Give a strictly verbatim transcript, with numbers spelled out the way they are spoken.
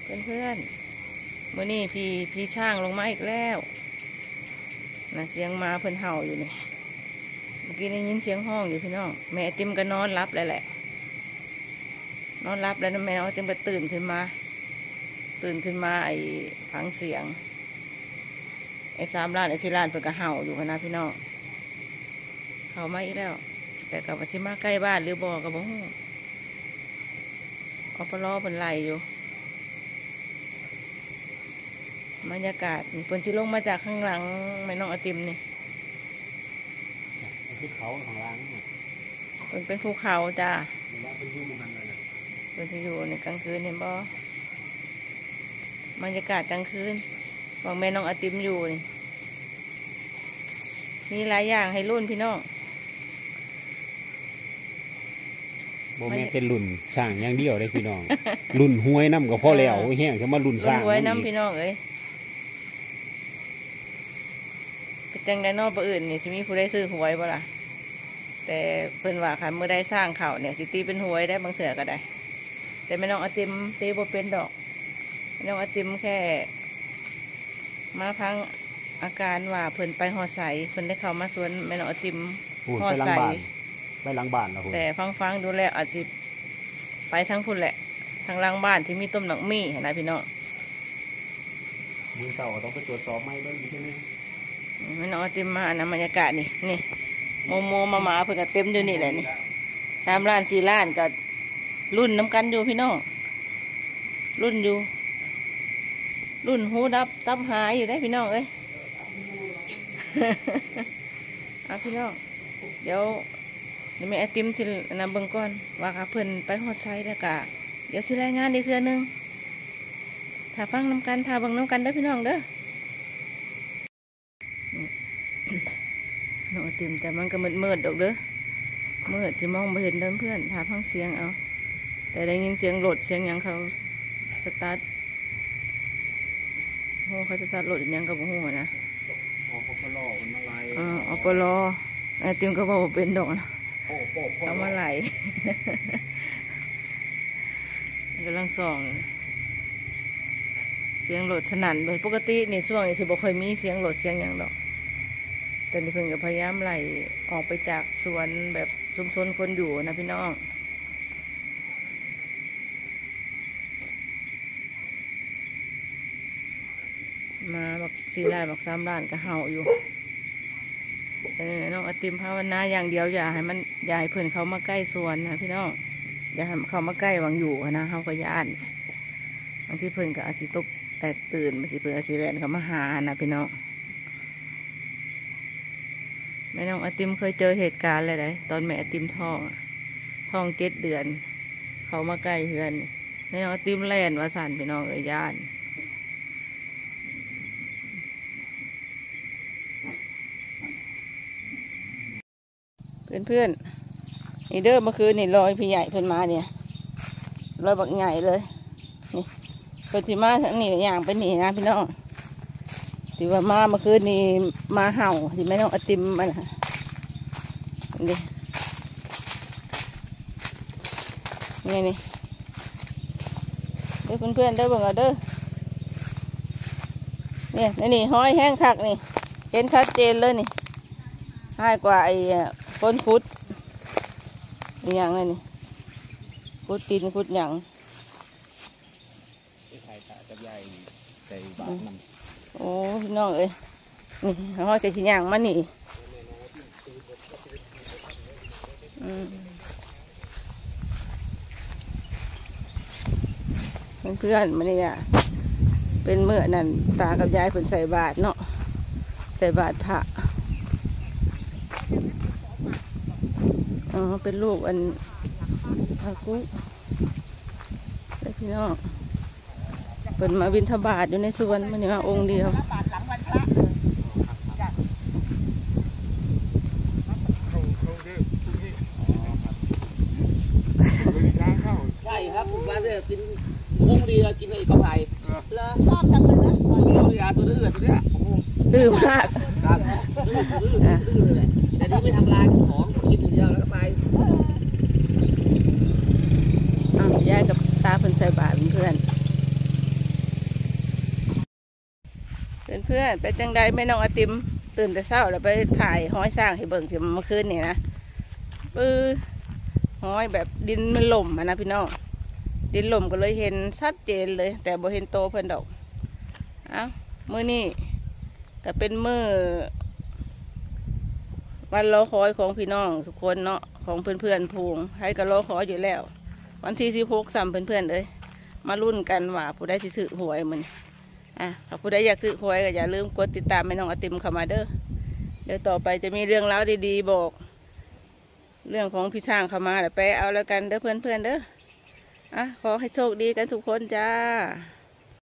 เพื่อนๆมื่อนี้พี่พี่ช่างลงมาอีกแล้วนะเสียงมาเพิ่นเห่าอยู่นี่เมื่อกี้ได้ยินเสียงห้องอยู่พี่น้องแม่ติมก็นอนรับเลยแหละนอนรับแล้วนะแม่น้องติมก็ตื่นขึ้นมาตื่นขึ้นมาไอ้ฟังเสียงไอ้สามล้านไอ้สี่ล้านเพิ่นก็เห่าอยู่นะพี่น้องเห่ามาอีกแล้วแต่กับว่าสิมาใกล้บ้านหรือบ่กับบ่ฮู้เอาปลอเพิ่นไล่อยู่บรรยากาศนี่เพิ่นสิลงมาจากข้างหลังแม่น้องไอติมนี่เป็นเขาของร้านเนี่ยเพิ่นเป็นภูเขาจ้าเป็นยูมันเลยนะเพิ่นสิอยู่ในกลางคืนเห็นบ่บรรยากาศกลางคืนบางแม่น้องไอติมอยู่นี่มีหลายอย่างให้รุ่นพี่น้องโมเมนต์เป็นรุ่นสร้างอย่างเดียวเลยพี่น้องรุ่นห้วยน้ำกับพ่อแล้วแห้งจะมารุ่นสร้างห้วยน้ำพี่น้องเอ้ยเป็นจังได้นอกบ่อื่นนี่จะมีผู้ได้ซื้อหวยบ่ล่ะแต่เพิ่นว่าค่ะเมื่อได้สร้างเขาเนี่ยสิตีเป็นหวยได้บางเสือก็ได้แต่แม่น้องไอติมตีบ่เป็นดอกแม่น้องไอติมแค่มาพังอาการว่าเพิ่นไปหอดใสเพิ่นได้เข้ามาสวนแม่น้องไอติมหอดใสไปหลังบ้านแล้วแต่ฟังฟังดูแลอาจจะไปทั้งพุ่นแหละทางหลังบ้านที่มีต้มหนังมี่เห็นไหมพี่น้องมือเต่าต้องไปตรวจสอบไหมบ้างใช่ไหมแม่น้องไอติมมานะบรรยากาศนี่นี่โมโมมาหมาเพิ่งก็เต็มอยู่นี่แหละนี่สามล้านสี่ล้านก็รุ่นน้ำกันอยู่พี่น้องรุ่นอยู่รุ่นหูดับตับหายอยู่ได้พี่น้องเอ้ยอ่ะพี่น้องเดี๋ยวนี่แม่ไอติมสินำเบิ่งก่อนว่าค่ะเพิ่นไปฮอดไซด์แล้วกะเดี๋ยวสิรายงานอีกเทื่อนึงถ้าฟังน้ำกันถ้าเบิ่งน้ำกันเด้อพี่น้องเด้อน้องไอติมแต่มันก็มืดมืดดอกเด้อมืดจะมองไม่เห็นเด้อเพื่อนถ้าฟังเสียงเอาแต่ได้ยินเสียงโหลดเสียงยังเขาสตาร์ทโหเขาสตาร์ทโหลดยังกับโหนะอปปลมันอะไรอ๋อปลไอติมก็บอกว่าเป็นดอกนะเอามาไหลกำลังส่องเสียงโหลดสนั่นเป็นปกติในช่วงนี้ถือบอกเคยมีเสียงโหลดเสียงอย่างดอกแต่นี่เพิ่งก็พยายามไหลออกไปจากสวนแบบชุมชนคนอยู่นะพี่น้องมาบอกสี่ล้านบอกสามล้านก็เห่าอยู่เออน้องไอติมภาวนาอย่างเดียวอย่าให้มันอย่าให้เพื่อนเขามาใกล้สวนนะพี่น้องอย่าให้เขามาใกล้วังอยู่นะเขาก็ย่านบางทีเพื่อนก็อาจจะตกแตกตื่นบางทีเพื่อนอาจจะแลนเขามาหานะพี่น้องแม่น้องไอติมเคยเจอเหตุการณ์อะไรไหนตอนแม่ไอติมท้องท้องเจ็ดเดือนเขามาใกล้เพื่อนแม่น้องไอติมแลนว่าสั่นพี่น้องเอ้ยย่านเพื่อนเพื่อนนี่เด้อเมื่อคืนนี่ลอยพี่ใหญ่เพิ่นมาเนี่ยลอยบักใหญ่เลยนี่เพิ่นที่มาทั้งนี้อย่างไปนี่นะพี่น้องที่ว่ามาเมื่อคืนนี่มาเห่าที่แม่น้องไอติมมันนี่นี่นี่เด้อเพื่อนเพื่อนเด้อเบิ่งเอาเด้อเนี่ยนี่ห้อยแห้งคักนี่เห็นชัดเจนเลยนี่ง่ายกว่าไอ้ก้นฟุตอย่างไรนี่ฟุตตีนฟุตอย่างใส่ตาจับใหญ่ใส่บาทน้ำโอ้พี่น้องเอ้ยนี่ห้อยใส่ชิ้นอย่างมันนี่เพื่อนมันนี่อ่ะเป็นเมื่อนั่นตากับยายผลใส่บาทเนาะใส่บาทพระอ๋อเป็นลูกอันอากุพี่น้องเป็นมาบิณฑบาตอยู่ในสวนมันนี่มาองค์เดียวใช่ครับผมว่าเนี่ยกินองค์เดียวกินไอ้กระไผ่แล้วชอบจังเลยนะตัวยาตัวเลือดตัวเนี้ยดื้อมากดื้อดื้อดื้อเลยแต่นี่ไม่ทำลายของกินอย่างเดียวแล้วก็ไปยายกับตาเพิ่นใส่บาตรเพื่อนพื่อนเป็นจังใดแม่น้องไอติมตื่นแต่เช้าแล้วไปถ่ายห้อยสร้างให้เบิ่งที่เมื่อคืนนี่นะปื้อห้อยแบบดินมันหล่มอะนะพี่น้องดินหล่มก็เลยเห็นชัดเจนเลย แต่บ่เห็นโตเพิ่นดอกเอ้ามื้อนี้ก็เป็นมื้อวันรอคอยของพี่น้องทุกคนเนาะของเพื่อนๆพูงให้ก็รอคอยอยู่แล้ววันที่สิบหกซ้ำเพื่อนๆเลยมาลุ้นกันว่าผู้ใดสิถือหวยมันอ่ะถ้าผู้ใดอยากถือหวยก็อย่าลืมกดติดตามแม่น้องไอติมเข้ามาเด้อเดี๋ยวต่อไปจะมีเรื่องราวดีๆบอกเรื่องของพี่ช่างเข้ามาแล้วไปเอาแล้วกันเด้อเพื่อนๆเด้ออ่ะขอให้โชคดีกันทุกคนจ้า